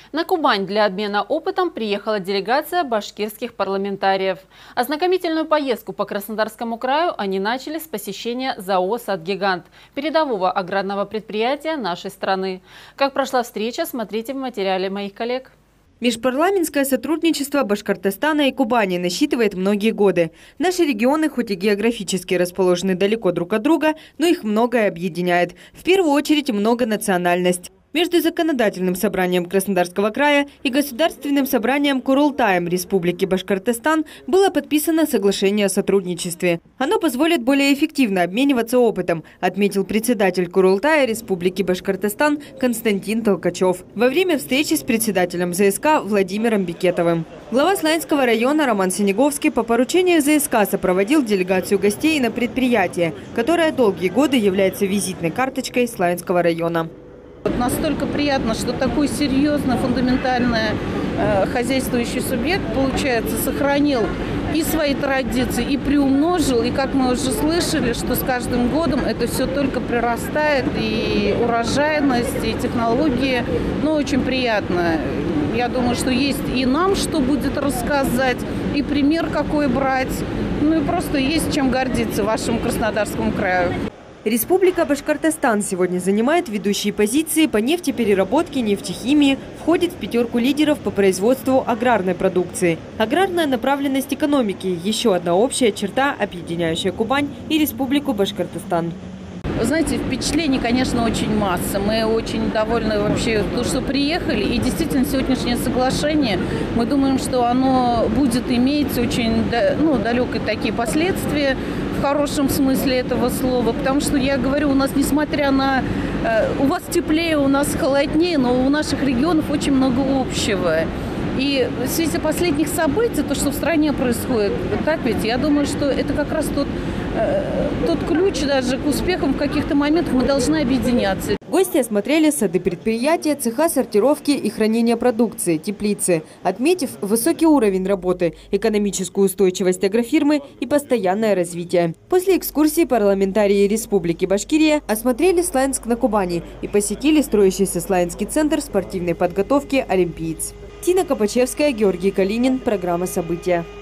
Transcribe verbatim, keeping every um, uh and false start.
На Кубань для обмена опытом приехала делегация башкирских парламентариев. Ознакомительную поездку по Краснодарскому краю они начали с посещения ЗАО «Садгигант» – передового аграрного предприятия нашей страны. Как прошла встреча, смотрите в материале моих коллег. Межпарламентское сотрудничество Башкортостана и Кубани насчитывает многие годы. Наши регионы, хоть и географически расположены далеко друг от друга, но их многое объединяет. В первую очередь многонациональность. Между Законодательным собранием Краснодарского края и Государственным собранием Курултаем Республики Башкортостан было подписано соглашение о сотрудничестве. Оно позволит более эффективно обмениваться опытом, отметил председатель Курултая Республики Башкортостан Константин Толкачев во время встречи с председателем ЗСК Владимиром Бекетовым. Глава Славянского района Роман Синеговский по поручению ЗСК сопроводил делегацию гостей на предприятие, которое долгие годы является визитной карточкой Славянского района. Настолько приятно, что такой серьезный, фундаментальный э, хозяйствующий субъект, получается, сохранил и свои традиции, и приумножил. И, как мы уже слышали, что с каждым годом это все только прирастает, и урожайность, и технологии. Ну, очень приятно. Я думаю, что есть и нам, что будет рассказать, и пример какой брать. Ну, и просто есть чем гордиться вашему Краснодарскому краю. Республика Башкортостан сегодня занимает ведущие позиции по нефтепереработке, нефтехимии, входит в пятерку лидеров по производству аграрной продукции. Аграрная направленность экономики – еще одна общая черта, объединяющая Кубань и Республику Башкортостан. Вы знаете, впечатлений, конечно, очень масса. Мы очень довольны вообще, то, что приехали. И действительно, сегодняшнее соглашение, мы думаем, что оно будет иметь очень ну, далекие такие последствия, в хорошем смысле этого слова. Потому что, я говорю, у нас, несмотря на... У вас теплее, у нас холоднее, но у наших регионов очень много общего. И в связи с последних событий, то, что в стране происходит, так ведь, я думаю, что это как раз тот, э, тот ключ даже к успехам в каких-то моментах. Мы должны объединяться. Гости осмотрели сады предприятия, цеха сортировки и хранения продукции, теплицы, отметив высокий уровень работы, экономическую устойчивость агрофирмы и постоянное развитие. После экскурсии парламентарии Республики Башкирия осмотрели Славянск на Кубани и посетили строящийся Славянский центр спортивной подготовки «Олимпиец». Тина Копачевская, Георгий Калинин. Программа «События».